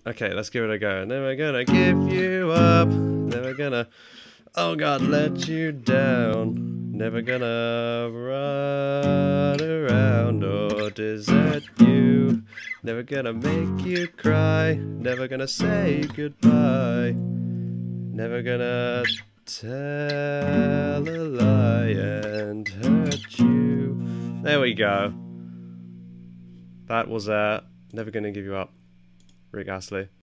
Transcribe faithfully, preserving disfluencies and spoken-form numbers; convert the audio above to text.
Okay, let's give it a go. Never gonna give you up. Never gonna, oh God, let you down. Never gonna run around or desert you. Never gonna make you cry. Never gonna say goodbye. Never gonna tell a lie and hurt you. There we go. That was uh, Never Gonna Give You Up. Rick Astley.